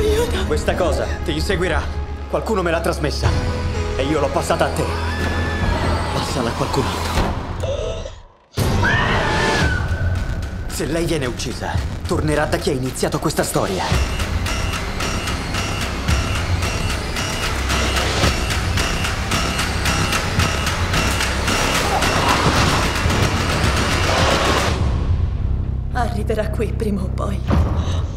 Aiuto! Questa cosa ti inseguirà. Qualcuno me l'ha trasmessa. E io l'ho passata a te. Passala a qualcun altro. Se lei viene uccisa, tornerà da chi ha iniziato questa storia. Arriverà qui prima o poi.